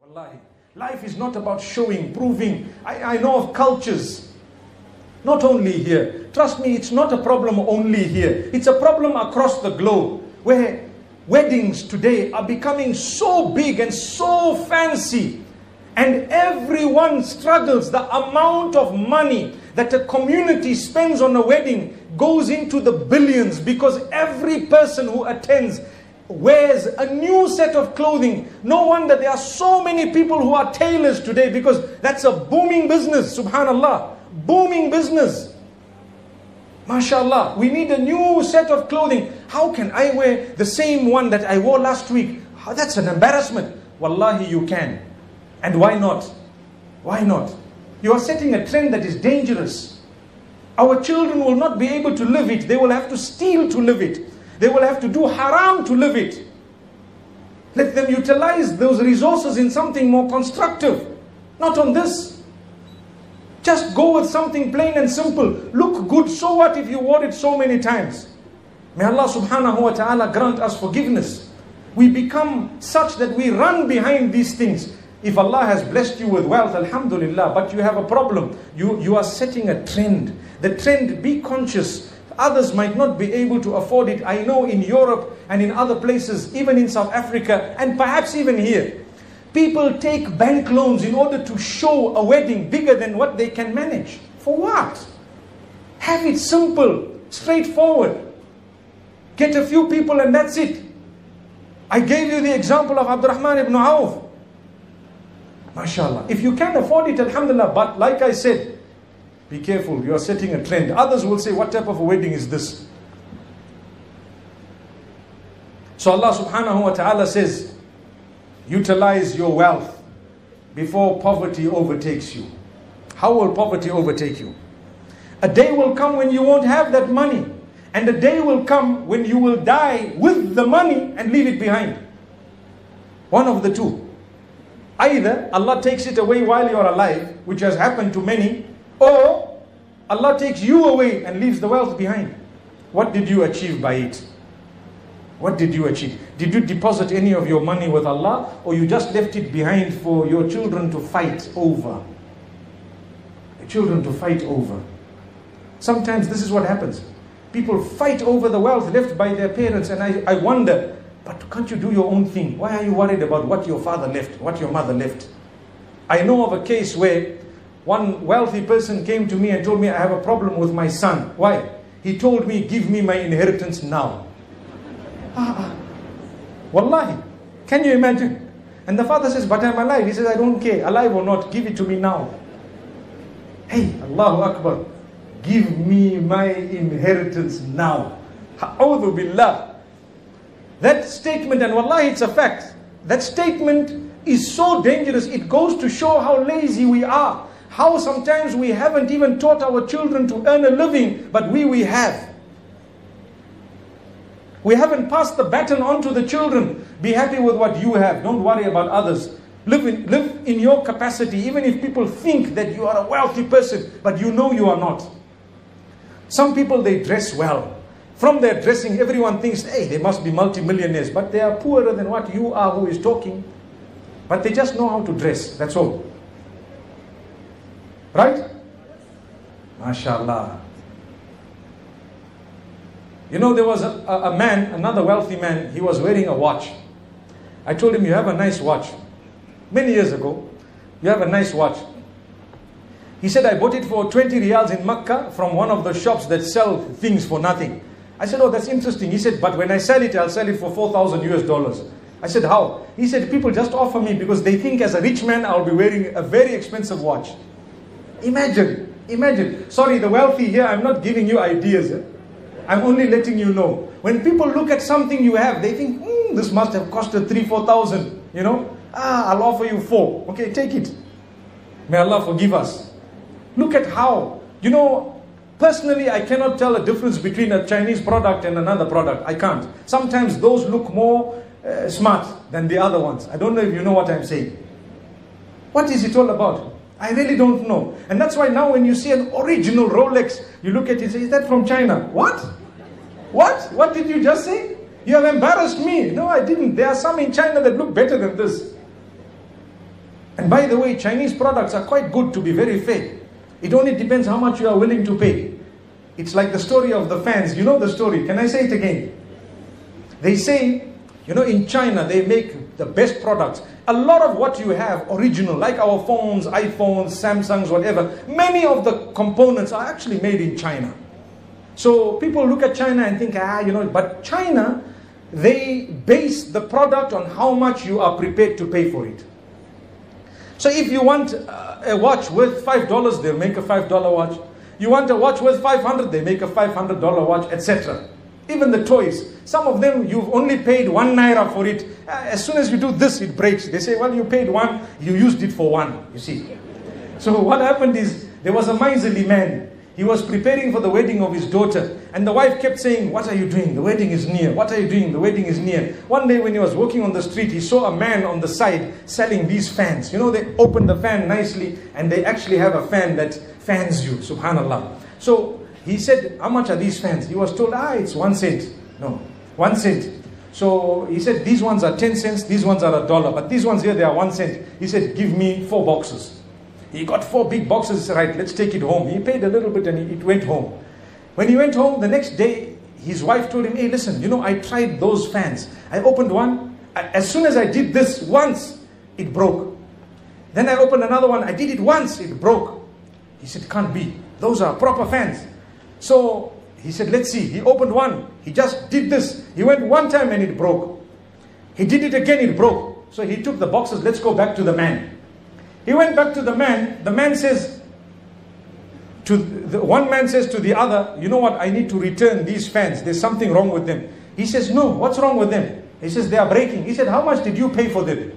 Wallahi. Life is not about showing, proving. I know of cultures, not only here. Trust me, it's not a problem only here. It's a problem across the globe, where weddings today are becoming so big and so fancy. And everyone struggles. The amount of money that a community spends on a wedding goes into the billions, because every person who attends wears a new set of clothing. No wonder there are so many people who are tailors today, because that's a booming business. Subhanallah, booming business. MashaAllah, we need a new set of clothing. How can I wear the same one that I wore last week? That's an embarrassment. Wallahi, you can. And why not? Why not? You are setting a trend that is dangerous. Our children will not be able to live it. They will have to steal to live it. They will have to do haram to live it. Let them utilize those resources in something more constructive. Not on this. Just go with something plain and simple. Look good, so what if you wore it so many times? May Allah subhanahu wa ta'ala grant us forgiveness. We become such that we run behind these things. If Allah has blessed you with wealth, alhamdulillah, but you have a problem. You are setting a trend. The trend, be conscious. Others might not be able to afford it. I know in Europe and in other places, even in South Africa, and perhaps even here, people take bank loans in order to show a wedding bigger than what they can manage. For what? Have it simple, straightforward. Get a few people and that's it. I gave you the example of Abdurrahman ibn Auf. MashaAllah. If you can afford it, alhamdulillah. But like I said, be careful, you are setting a trend. Others will say, what type of a wedding is this? So Allah subhanahu wa ta'ala says, utilize your wealth before poverty overtakes you. How will poverty overtake you? A day will come when you won't have that money. And a day will come when you will die with the money and leave it behind. One of the two. Either Allah takes it away while you are alive, which has happened to many, or Allah takes you away and leaves the wealth behind. What did you achieve by it? What did you achieve? Did you deposit any of your money with Allah, or you just left it behind for your children to fight over? The children to fight over. Sometimes this is what happens. People fight over the wealth left by their parents, and I wonder, but can't you do your own thing? Why are you worried about what your father left, what your mother left? I know of a case where one wealthy person came to me and told me, I have a problem with my son. Why? He told me, give me my inheritance now. Wallahi, can you imagine? And the father says, but I'm alive. He says, I don't care, alive or not, give it to me now. Hey, Allahu Akbar, give me my inheritance now. A'udhu billah. That statement, and wallahi it's a fact, that statement is so dangerous. It goes to show how lazy we are. How sometimes we haven't even taught our children to earn a living, but we have. We haven't passed the baton on to the children. Be happy with what you have. Don't worry about others. Live in your capacity, even if people think that you are a wealthy person, but you know you are not. Some people, they dress well. From their dressing, everyone thinks, hey, they must be multimillionaires, but they are poorer than what you are who is talking. But they just know how to dress, that's all. Right? MashaAllah. You know, there was a man, another wealthy man, he was wearing a watch. I told him, you have a nice watch. Many years ago, you have a nice watch. He said, I bought it for 20 riyals in Makkah from one of the shops that sell things for nothing. I said, oh, that's interesting. He said, but when I sell it, I'll sell it for $4,000 US. I said, how? He said, people just offer me because they think as a rich man, I'll be wearing a very expensive watch. Imagine, imagine. Sorry, the wealthy here, I'm not giving you ideas. I'm only letting you know. When people look at something you have, they think, this must have costed 3,000-4,000. You know, I'll offer you 4. Okay, take it. May Allah forgive us. Look at how, you know, personally, I cannot tell a difference between a Chinese product and another product. I can't. Sometimes those look more smart than the other ones. I don't know if you know what I'm saying. What is it all about? I really don't know. And that's why now when you see an original Rolex, you look at it and say, is that from China? What? What? What did you just say? You have embarrassed me. No, I didn't. There are some in China that look better than this. And by the way, Chinese products are quite good, to be very fair. It only depends how much you are willing to pay. It's like the story of the fans. You know the story. Can I say it again? They say, in China, they make the best products. A lot of what you have, original, like our phones, iPhones, Samsungs, whatever, many of the components are actually made in China. So people look at China and think, but China, they base the product on how much you are prepared to pay for it. So if you want a watch worth $5, they'll make a $5 watch. You want a watch worth $500, they make a $500 watch, etc. Even the toys, some of them you've only paid 1 naira for it. As soon as you do this, it breaks. They say, well, you paid 1, you used it for 1, you see. So what happened is, there was a miserly man. He was preparing for the wedding of his daughter. And the wife kept saying, what are you doing? The wedding is near. What are you doing? The wedding is near. One day when he was walking on the street, he saw a man on the side selling these fans. They open the fan nicely and they actually have a fan that fans you, subhanallah. So he said, how much are these fans? He was told, it's 1 cent. No, 1 cent. So he said, these ones are 10 cents, these ones are $1. But these ones here, they are 1 cent. He said, give me 4 boxes. He got 4 big boxes. He said, right, let's take it home. He paid a little bit and it went home. When he went home, the next day, his wife told him, hey, listen, I tried those fans. I opened one. As soon as I did this once, it broke. Then I opened another one. I did it once, it broke. He said, can't be. Those are proper fans. So he said, let's see. He opened one. He just did this. He went one time and it broke. He did it again, it broke. So he took the boxes. Let's go back to the man. He went back to the man. The man says, one man says to the other, you know what, I need to return these fans. There's something wrong with them. He says, no, what's wrong with them? He says, they are breaking. He said, how much did you pay for them?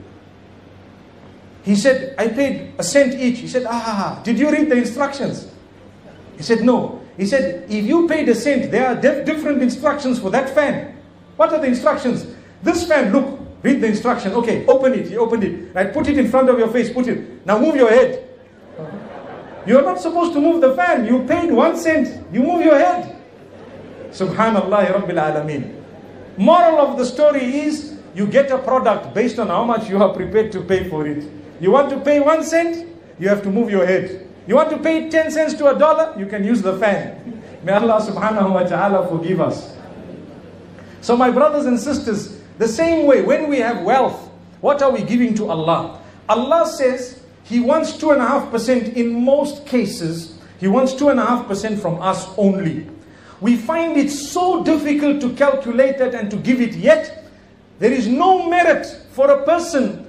He said, I paid 1 cent each. He said, did you read the instructions? He said, no. He said, if you paid 1 cent, there are different instructions for that fan. What are the instructions? This fan, look, read the instruction. Okay, open it. He opened it. Right, put it in front of your face. Put it. Now move your head. You're not supposed to move the fan. You paid 1 cent. You move your head. Subhanallah Rabbil Alameen. Moral of the story is, you get a product based on how much you are prepared to pay for it. You want to pay 1 cent? You have to move your head. You want to pay 10 cents to $1? You can use the fan. May Allah subhanahu wa ta'ala forgive us. So my brothers and sisters, the same way, when we have wealth, what are we giving to Allah? Allah says He wants 2.5% in most cases. He wants 2.5% from us only. We find it so difficult to calculate it and to give it, yet there is no merit for a person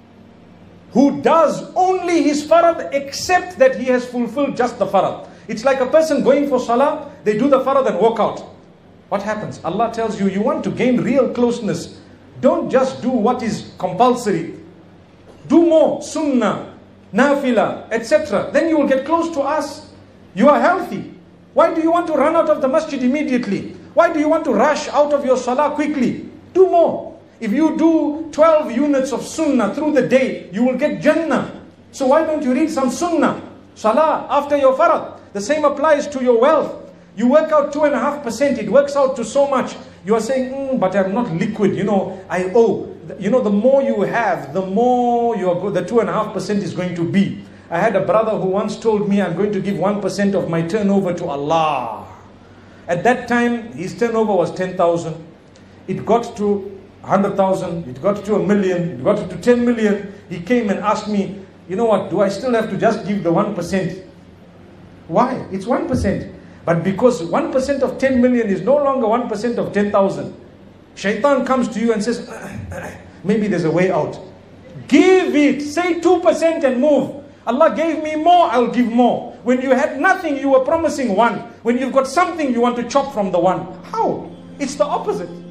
who does only his farad except that he has fulfilled just the farad. It's like a person going for salah, they do the farad and walk out. What happens? Allah tells you, you want to gain real closeness. Don't just do what is compulsory. Do more, sunnah, nafila, etc. Then you will get close to us. You are healthy. Why do you want to run out of the masjid immediately? Why do you want to rush out of your salah quickly? Do more. If you do 12 units of sunnah through the day, you will get Jannah. So why don't you read some sunnah, salah, after your farad? The same applies to your wealth. You work out 2.5%, it works out to so much. You are saying, but I'm not liquid, I owe. The more you have, the more the 2.5% is going to be. I had a brother who once told me, I'm going to give 1% of my turnover to Allah. At that time, his turnover was 10,000. It got to 100,000, it got to 1 million, it got to 10 million. He came and asked me, you know what, do I still have to just give the 1%? Why? It's 1%. But because 1% of 10 million is no longer 1% of 10,000. Shaitan comes to you and says, maybe there's a way out. Give it. Say 2% and move. Allah gave me more, I'll give more. When you had nothing, you were promising 1. When you've got something, you want to chop from the 1. How? It's the opposite.